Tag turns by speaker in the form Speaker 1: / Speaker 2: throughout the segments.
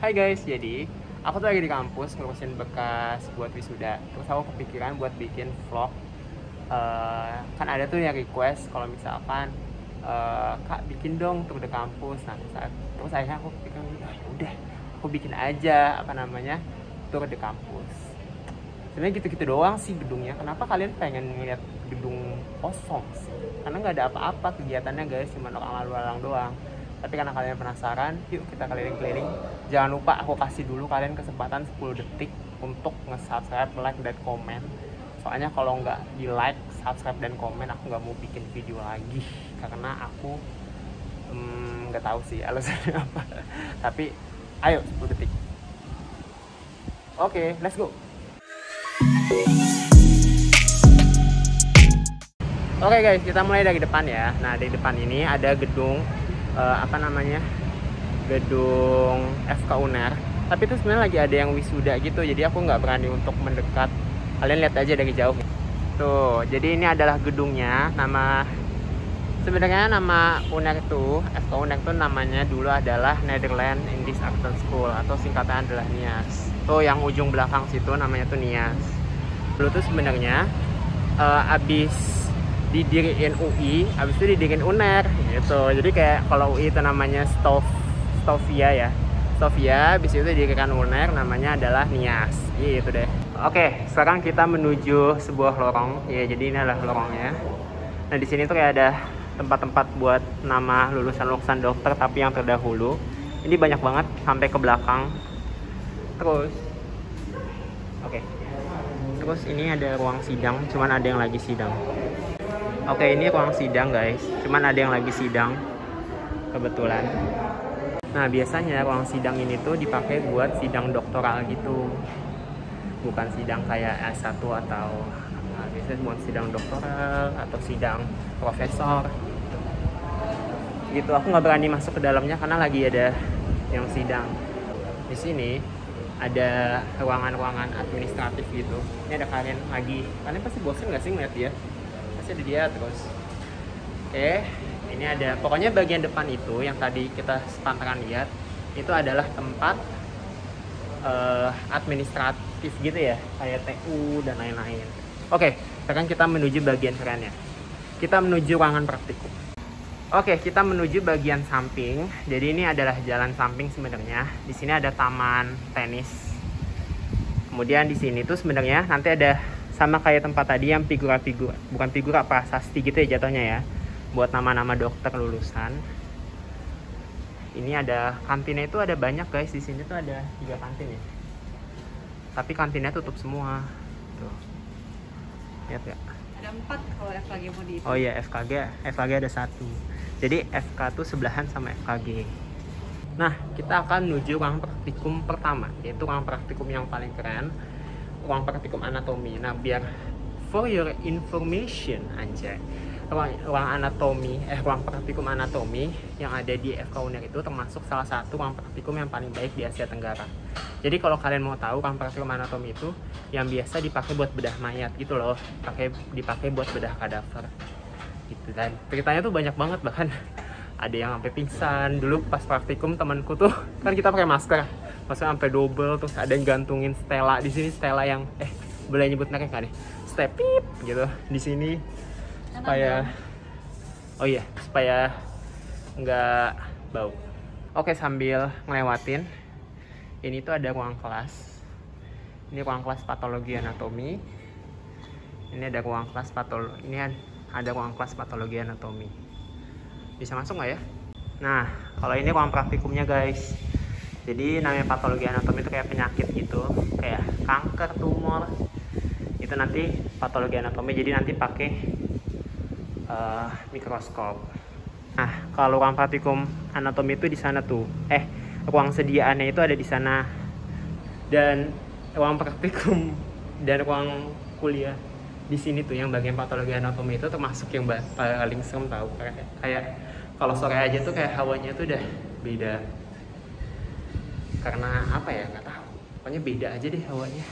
Speaker 1: Hai guys, jadi aku tuh lagi di kampus ngurusin bekas buat wisuda. Terus aku kepikiran buat bikin vlog. Kan ada tuh yang request kalau misalkan kak bikin dong tur de kampus. Nah, terus akhirnya aku pikiran, "Ah, ya udah, aku bikin aja apa namanya tur de kampus." Sebenarnya gitu-gitu doang sih gedungnya. Kenapa kalian pengen ngeliat gedung kosong sih? Karena nggak ada apa-apa kegiatannya guys, cuma orang lalu lalang doang. Tapi karena kalian penasaran, yuk kita keliling-keliling. Jangan lupa aku kasih dulu kalian kesempatan 10 detik untuk nge-subscribe, like, dan komen. Soalnya kalau nggak di like, subscribe, dan komen, aku nggak mau bikin video lagi. Karena aku nggak tahu sih alasannya apa. Tapi ayo 10 detik. Oke, let's go. Oke guys, kita mulai dari depan ya. Nah, di depan ini ada gedung gedung FK UNER. Tapi itu sebenarnya lagi ada yang wisuda gitu, jadi aku nggak berani untuk mendekat. Kalian lihat aja dari jauh. Tuh, jadi ini adalah gedungnya. Sebenarnya nama UNER itu, FK UNER itu namanya dulu adalah Netherlands Indisch Acton School atau singkatan adalah NIAS. Tuh yang ujung belakang situ namanya tuh NIAS. Dulu tuh sebenarnya abis didiriin UI, abis itu didiriin UNER gitu. Jadi kayak kalau UI itu namanya Stovia ya. Stovia, abis itu didirikan UNER namanya adalah NIAS. Gitu deh. Oke, sekarang kita menuju sebuah lorong. Ya, jadi ini adalah lorongnya. Nah, di sini tuh kayak ada tempat-tempat buat nama lulusan-lulusan dokter tapi yang terdahulu. Ini banyak banget sampai ke belakang. Terus Terus ini ada ruang sidang, cuman ada yang lagi sidang. Oke, ini ruang sidang guys, cuman ada yang lagi sidang kebetulan. Nah, biasanya ruang sidang ini tuh dipakai buat sidang doktoral gitu. Bukan sidang kayak S1 atau biasanya buat sidang doktoral atau sidang profesor. Gitu, aku nggak berani masuk ke dalamnya karena lagi ada yang sidang. Di sini ada ruangan-ruangan administratif gitu. Ini ada kalian pasti bosen nggak sih ngeliat dia? Pasti ada dia terus. Oke, ini ada, pokoknya bagian depan itu yang tadi kita sepantaran lihat, itu adalah tempat administratif gitu ya, kayak TU dan lain-lain. Oke, sekarang kita menuju bagian kerennya. Kita menuju ruangan praktikum. Oke, kita menuju bagian samping. Jadi ini adalah jalan samping sebenarnya. Di sini ada taman tenis. Kemudian di sini tuh sebenarnya nanti ada sama kayak tempat tadi yang figura-figura, bukan figura, prasasti gitu ya jatuhnya ya. Buat nama-nama dokter lulusan. Ini ada kantinnya, itu ada banyak guys. Di sini tuh ada 3 kantin ya. Tapi kantinnya tutup semua. Tuh. Lihat ya.
Speaker 2: Ada 4 kalau FKG mau dihitung.
Speaker 1: Oh iya, FKG ada 1. Jadi FK tuh sebelahan sama FKG. Nah, kita akan menuju ruang praktikum pertama, yaitu ruang praktikum yang paling keren, ruang praktikum anatomi. Nah, biar for your information aja, ruang praktikum anatomi yang ada di FK UNER itu termasuk salah satu ruang praktikum yang paling baik di Asia Tenggara. Jadi kalau kalian mau tahu, ruang praktikum anatomi itu yang biasa dipakai buat bedah mayat gitu loh, dipakai buat bedah kadaver gitu. Dan ceritanya tuh banyak banget, bahkan ada yang sampai pingsan. Dulu pas praktikum temanku tuh kan kita pakai masker, maksudnya sampai double, terus ada yang gantungin stela di sini, stela yang boleh nyebut mereka kan nih, stepip gitu di sini supaya supaya nggak bau. Oke, sambil ngelewatin ini tuh ada ruang kelas. Ini ruang kelas patologi anatomi. Ini ada ruang kelas patologi anatomi. Bisa masuk nggak ya? Nah, kalau ini ruang praktikumnya guys. Jadi namanya patologi anatomi itu kayak penyakit gitu, kayak kanker, tumor. Itu nanti patologi anatomi. Jadi nanti pakai mikroskop. Nah, kalau ruang praktikum anatomi itu di sana tuh. Ruang sediaannya itu ada di sana. Dan ruang praktikum dan ruang kuliah di sini tuh yang bagian patologi anatomi itu termasuk yang paling serem tahu. Kayak kalau sore aja tuh kayak hawanya tuh udah beda. Karena apa ya, nggak tahu. Pokoknya beda aja deh hawanya.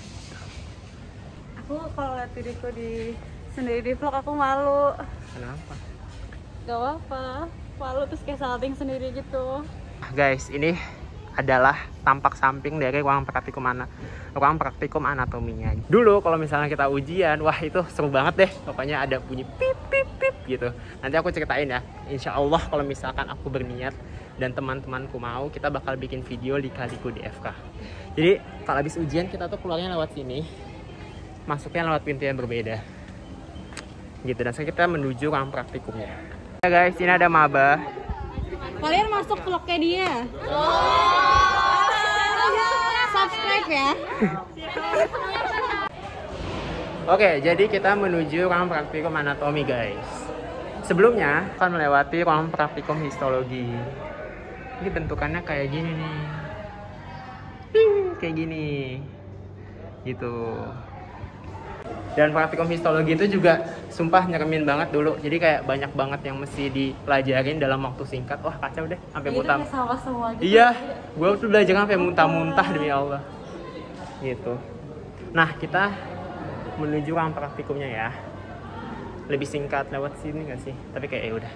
Speaker 2: Aku kalau lihat diriku sendiri di vlog aku malu.
Speaker 1: Kenapa?
Speaker 2: Gak apa-apa, malu terus kayak salting sendiri gitu.
Speaker 1: Guys, ini adalah tampak samping dari ruang praktikum anatominya. Dulu kalau misalnya kita ujian, wah itu seru banget deh. Pokoknya ada bunyi pip pip pip gitu. Nanti aku ceritain ya. Insya Allah kalau misalkan aku berniat dan teman-temanku mau, kita bakal bikin video lika-liku di FK. Jadi kalau habis ujian kita tuh keluarnya lewat sini, masuknya lewat pintu yang berbeda. Gitu, dan sekarang kita menuju ruang praktikumnya. Ya guys, ini ada maba.
Speaker 2: Kalian masuk vlognya dia. Subscribe ya.
Speaker 1: Oke, jadi kita menuju ruang praktikum anatomi guys. Sebelumnya akan melewati ruang praktikum histologi. Ini bentukannya kayak gini nih. Kayak gini. Gitu. Dan praktikum histologi itu juga sumpah nyeremin banget dulu. Jadi kayak banyak banget yang mesti dipelajarin dalam waktu singkat. Wah kacau deh, sampai muntah.
Speaker 2: Gitu.
Speaker 1: Iya, gue tuh belajar sampai muntah-muntah demi Allah. Gitu. Nah, kita menuju ruang praktikumnya ya. Lebih singkat lewat sini nggak sih? Tapi kayak ya udah.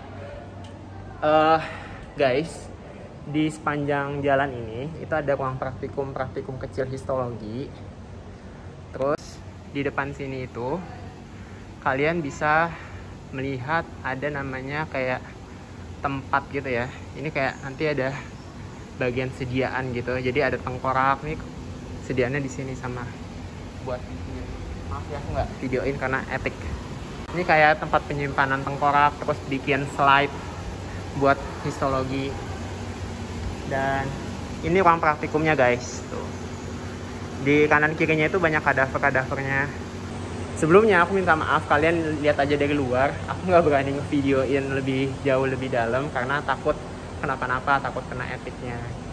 Speaker 1: Guys, di sepanjang jalan ini itu ada ruang praktikum kecil histologi. Terus di depan sini itu kalian bisa melihat ada namanya kayak tempat gitu ya. Ini kayak nanti ada bagian sediaan gitu. Jadi ada tengkorak nih, sediaannya di sini sama buat maaf ya aku nggak videoin karena etik. Ini kayak tempat penyimpanan tengkorak, terus bikin slide buat histologi. Dan ini ruang praktikumnya guys. Tuh. Di kanan kirinya itu banyak kadaver-kadavernya. Sebelumnya aku minta maaf, kalian lihat aja dari luar. Aku nggak berani ngevideoin lebih jauh lebih dalam karena takut kenapa-napa, takut kena etiknya.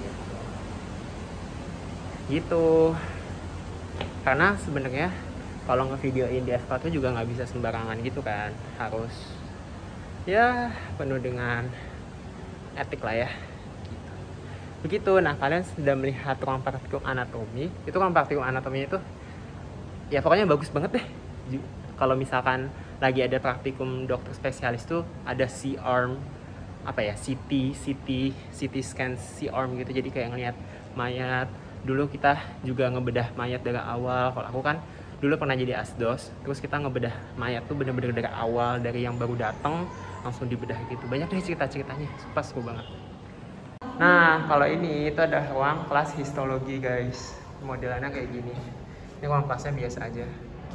Speaker 1: Gitu. Karena sebenarnya kalau ngevideoin di FK tuh juga nggak bisa sembarangan gitu kan. Harus ya penuh dengan etik lah ya. Begitu. Nah, kalian sudah melihat ruang praktikum anatomi. Itu ruang praktikum anatomi itu ya pokoknya bagus banget deh. Kalau misalkan lagi ada praktikum dokter spesialis tuh ada C-arm, apa ya, CT scan C-arm gitu. Jadi kayak ngelihat mayat. Dulu kita juga ngebedah mayat dari awal. Kalau aku kan dulu pernah jadi asdos, terus kita ngebedah mayat tuh bener-bener dari awal, dari yang baru datang langsung dibedah gitu. Banyak deh cerita-ceritanya, pas seru banget. Nah, kalau ini itu ada ruang kelas histologi guys. Modelannya kayak gini. Ini ruang kelasnya biasa aja.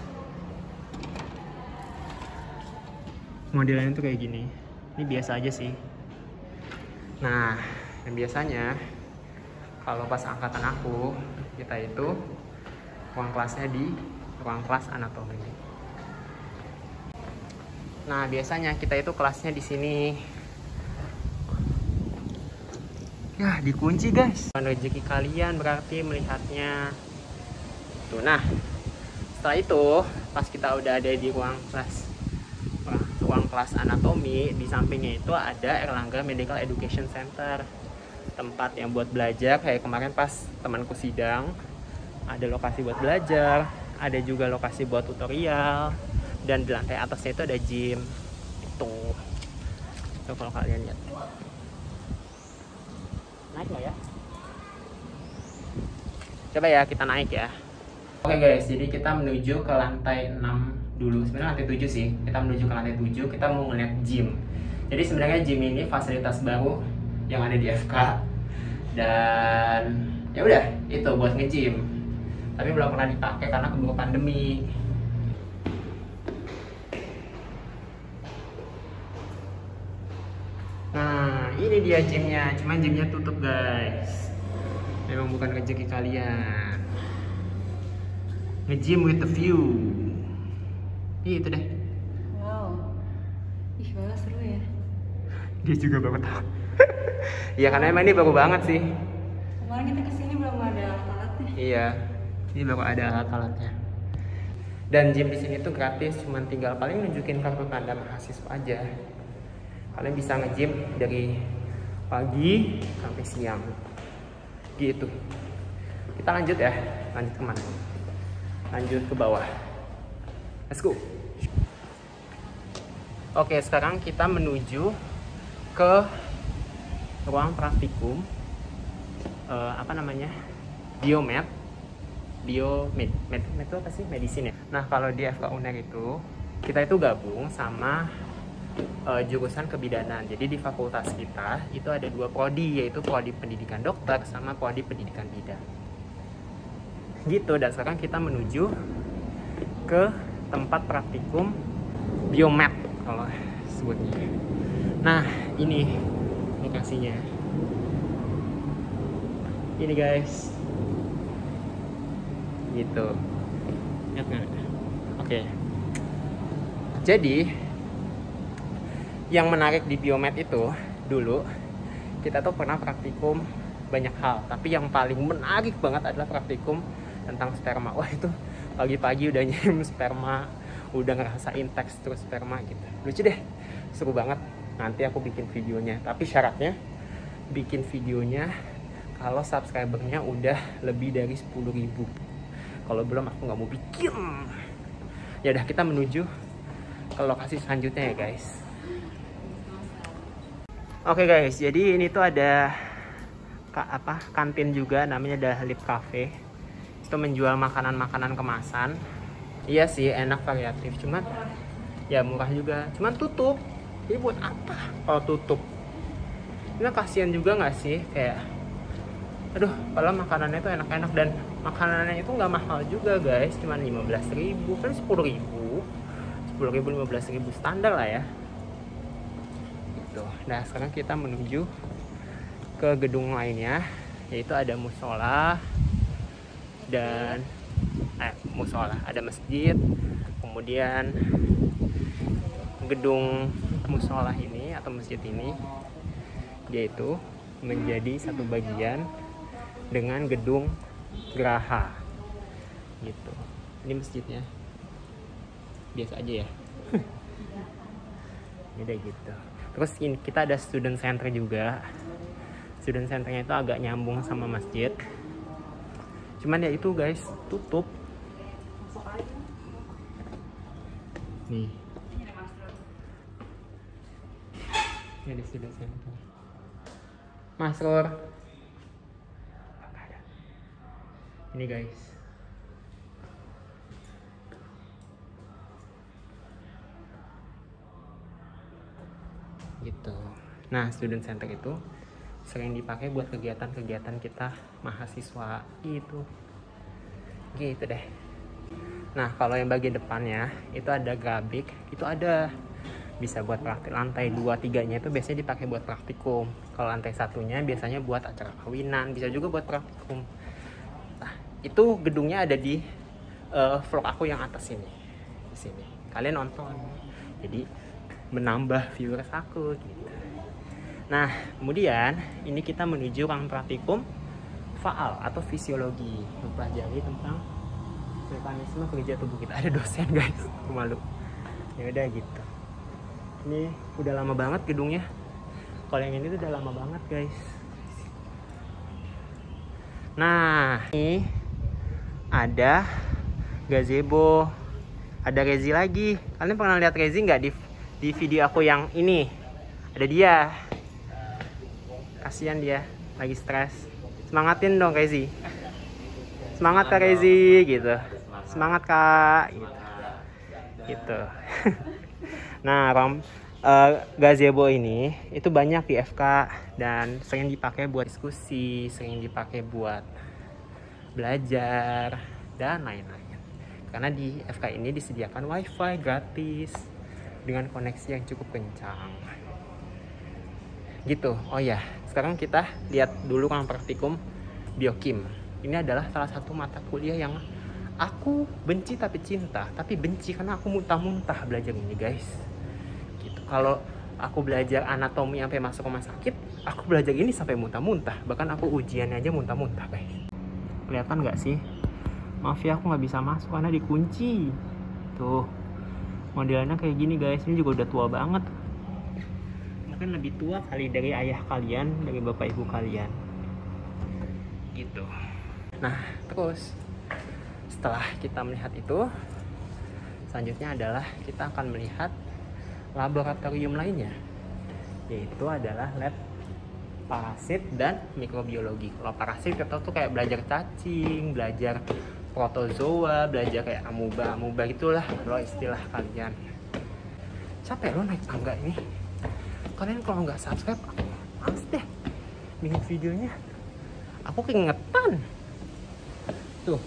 Speaker 1: Modelannya tuh kayak gini. Ini biasa aja sih. Nah, dan biasanya kalau pas angkatan aku, kita itu ruang kelasnya di ruang kelas anatomi. Nah, biasanya kita itu kelasnya di sini. Ya, dikunci guys. Rezeki kalian berarti melihatnya. Tuh, nah, setelah itu pas kita udah ada di ruang kelas anatomi, di sampingnya itu ada Erlangga Medical Education Center, tempat yang buat belajar. Kayak kemarin pas temanku sidang, ada lokasi buat belajar, ada juga lokasi buat tutorial, dan di lantai atasnya itu ada gym. Itu kalau kalian lihat. Naik nggak ya? Coba ya kita naik ya. Oke guys, jadi kita menuju ke lantai 6 dulu. Sebenarnya lantai 7 sih. Kita menuju ke lantai 7, kita mau ngeliat gym. Jadi sebenarnya gym ini fasilitas baru yang ada di FK. Dan ya udah, itu buat nge-gym. Tapi belum pernah dipakai karena keburu pandemi. Nah, ini dia gymnya, cuman gymnya tutup guys. Memang bukan rezeki kalian. Nge-gym with the view. Itu deh.
Speaker 2: Wow. Ih, malah seru ya.
Speaker 1: Dia juga baru tahu. Iya, karena emang ini baru banget sih.
Speaker 2: Kemarin kita kesini belum ada alat-alatnya.
Speaker 1: Iya, ini baru ada alat-alatnya. Dan gym di sini tuh gratis, cuman tinggal paling nunjukin kartu tanda mahasiswa aja. Kalian bisa nge-gym dari pagi sampai siang gitu. Kita lanjut ya, lanjut kemana? Lanjut ke bawah. Let's go. Oke, sekarang kita menuju ke ruang praktikum apa namanya, biomed itu apa sih, medicine ya. Nah kalau di FK UNER itu kita itu gabung sama jurusan kebidanan. Jadi di fakultas kita itu ada 2 prodi, yaitu prodi pendidikan dokter sama prodi pendidikan bidan gitu. Dan sekarang kita menuju ke tempat praktikum biomed kalau sebutnya. Nah ini lokasinya, ini guys, gitu. Lihat nggak? Oke. Jadi yang menarik di biomed itu, dulu kita tuh pernah praktikum banyak hal, tapi yang paling menarik banget adalah praktikum tentang sperma. Wah itu pagi-pagi udah nyium sperma, udah ngerasain tekstur sperma gitu. Lucu deh, seru banget. Nanti aku bikin videonya, tapi syaratnya bikin videonya kalau subscribernya udah lebih dari 10.000. Kalau belum aku nggak mau bikin. Ya udah, kita menuju ke lokasi selanjutnya ya guys. Oke guys, jadi ini tuh ada kantin juga, namanya Dahlip Cafe. Itu menjual makanan-makanan kemasan. Iya sih, enak, variatif, cuman ya murah juga. Cuman tutup. Ini buat apa kalau tutup? Ini kasihan juga nggak sih, kayak aduh, padahal makanannya itu enak-enak dan makanannya itu nggak mahal juga guys, cuma 15.000, kan 10.000, 15.000 standar lah ya. Gitu. Nah sekarang kita menuju ke gedung lainnya, yaitu ada musola dan ada masjid. Kemudian gedung musola ini atau masjid ini dia itu menjadi satu bagian dengan gedung geraha gitu. Ini masjidnya biasa aja ya. Beda gitu. Terus ini kita ada student center juga. Student centernya itu agak nyambung sama masjid, cuman ya itu guys, tutup nih. Ini ada student center. Masrur. Ini guys. Gitu. Nah, student center itu sering dipakai buat kegiatan-kegiatan kita mahasiswa gitu. Gitu deh. Nah, kalau yang bagian depannya itu ada grabik, itu ada bisa buat praktik. Lantai 2-3-nya itu biasanya dipakai buat praktikum. Kalau lantai 1-nya biasanya buat acara kawinan, bisa juga buat praktikum. Nah, itu gedungnya ada di vlog aku yang atas ini. Di sini. Kalian nonton. Jadi menambah viewers aku gitu. Nah, kemudian ini kita menuju ruang praktikum faal atau fisiologi, mempelajari tentang mekanisme kerja tubuh kita. Ada dosen guys, aku malu. Ya udah gitu. Ini udah lama banget gedungnya. Kalau yang ini tuh udah lama banget guys. Nah, ini ada gazebo, ada Rezi lagi. Kalian pernah lihat Rezi nggak di video aku yang ini? Ada dia. Kasihan dia, lagi stres. Semangatin dong Rezi. Semangat Kak Rezi gitu. Semangat Kak gitu. Gitu. Nah, gazebo ini itu banyak di FK dan sering dipakai buat diskusi, sering dipakai buat belajar dan lain-lain. Karena di FK ini disediakan wifi gratis dengan koneksi yang cukup kencang. Gitu. Oh ya, sekarang kita lihat dulu ruang praktikum biokim. Ini adalah salah satu mata kuliah yang aku benci tapi cinta. Tapi benci karena aku muntah-muntah belajar ini guys. Gitu. Kalau aku belajar anatomi sampai masuk rumah sakit, aku belajar ini sampai muntah-muntah. Bahkan aku ujiannya aja muntah-muntah guys. Kelihatan nggak sih? Maaf ya, aku nggak bisa masuk karena dikunci. Tuh, modelnya kayak gini guys. Ini juga udah tua banget. Mungkin lebih tua kali dari ayah kalian, dari bapak ibu kalian. Gitu. Nah, terus setelah kita melihat itu, selanjutnya adalah kita akan melihat laboratorium lainnya, yaitu adalah lab parasit dan mikrobiologi. Kalau parasit kita tuh kayak belajar cacing, belajar protozoa, belajar kayak amuba gitulah kalau istilah kalian. Capek lo naik tangga ini. Kalian kalau nggak subscribe, aku males deh bikin videonya. Aku keingetan. Tuh.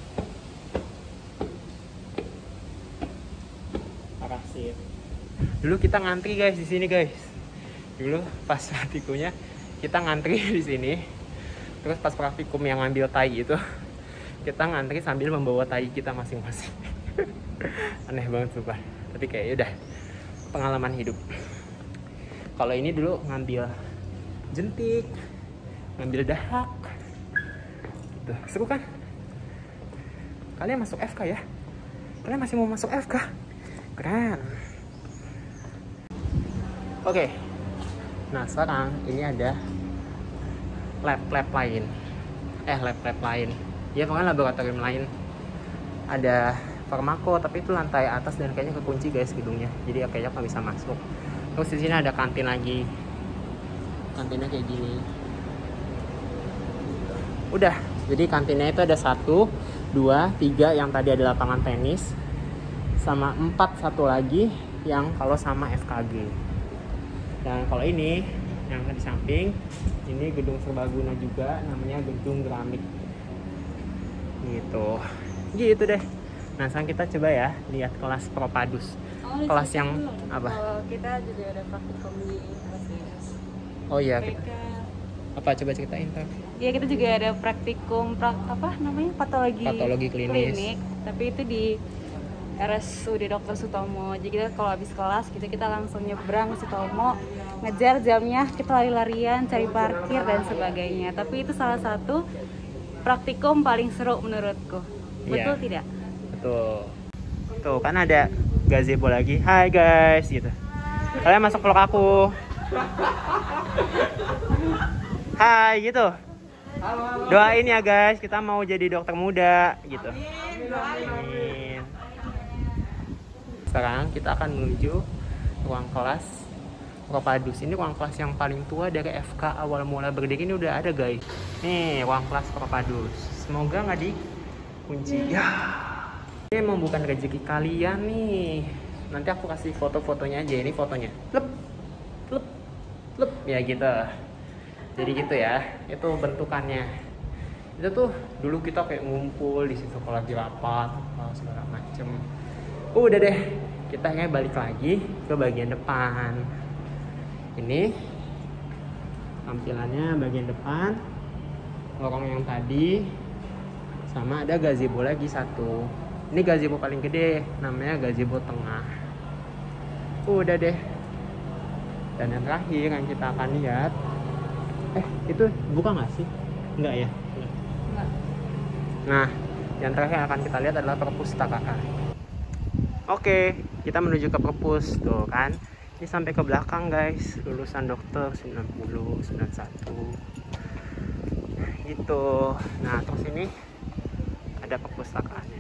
Speaker 1: Parasit. Dulu kita ngantri guys di sini guys. Dulu pas praktikunya kita ngantri di sini. Terus pas praktikum yang ngambil tai itu, kita ngantri sambil membawa tai kita masing-masing. Aneh banget sumpah. Tapi kayak udah pengalaman hidup. Kalau ini dulu ngambil jentik, ngambil dahak. Gitu. Seru kan? Kalian masuk FK ya? Kalian masih mau masuk FK? Keren. Oke. Nah sekarang ini ada lab lain. Lab lain. Ya pokoknya laboratorium lain. Ada farmako, tapi itu lantai atas dan kayaknya kekunci guys gedungnya. Jadi kayaknya nggak bisa masuk. Terus di sini ada kantin lagi. Kantinnya kayak gini. Udah. Jadi kantinnya itu ada 1, 2, 3 yang tadi ada lapangan tenis, sama 4 satu lagi yang kalau sama FKG. Dan kalau ini yang di samping ini gedung serbaguna juga, namanya gedung keramik. Gitu deh. Nah sekarang kita coba ya lihat kelas Propadus. Kelas yang apa?
Speaker 2: Kalau kita juga ada praktikum di RSUD.
Speaker 1: Oh iya. Apa coba ceritain Pak?
Speaker 2: Iya kita juga ada praktikum patologi klinik. Tapi itu di RSUD Dr. Sutomo. Jadi kita kalau habis kelas kita langsung nyebrang ke Sutomo, ngejar jamnya, kita lari-larian, cari parkir dan sebagainya. Tapi itu salah satu praktikum paling seru menurutku. Betul tidak?
Speaker 1: Betul. Tuh kan ada gazebo lagi. Hai guys gitu. Kalian masuk vlog aku. Hai gitu. Doain ya guys, kita mau jadi dokter muda gitu. Amin. Sekarang kita akan menuju ruang kelas Propadus. Ini ruang kelas yang paling tua dari FK awal mula berdiri ini udah ada guys. Nih ruang kelas Propadus. Semoga nggak dikunci. Ya. Ini emang bukan rezeki kalian nih. Nanti aku kasih foto-fotonya aja. Ini fotonya. Lep. Ya gitu. Jadi gitu ya. Itu bentukannya. Itu tuh dulu kita kayak ngumpul di situ kalau lagi rapat, segala macem. Udah deh. Kita akhirnya balik lagi ke bagian depan. Ini tampilannya bagian depan. Lorong yang tadi. Sama ada gazebo lagi 1. Ini gazebo paling gede, namanya gazebo tengah. Udah deh. Dan yang terakhir yang kita akan lihat, itu buka nggak sih? Enggak ya?
Speaker 2: Enggak.
Speaker 1: Nah, yang terakhir yang akan kita lihat adalah perpustakaan. Oke, kita menuju ke perpus tuh kan. Ini sampai ke belakang guys, lulusan dokter 90, 91. Gitu. Nah, terus ini ada perpustakaannya.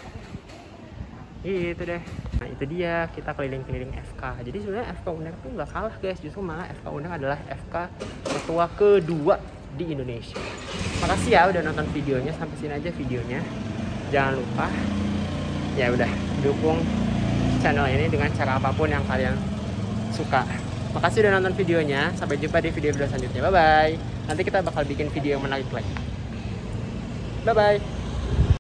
Speaker 1: Itu deh. Nah itu dia, kita keliling-keliling FK. Jadi sebenarnya FK UNER tuh nggak kalah guys, justru malah FK UNER adalah FK tertua kedua di Indonesia. Makasih ya udah nonton videonya, sampai sini aja videonya. Jangan lupa ya udah dukung channel ini dengan cara apapun yang kalian suka. Makasih udah nonton videonya, sampai jumpa di video selanjutnya. Bye bye. Nanti kita bakal bikin video yang menarik lagi. Bye bye.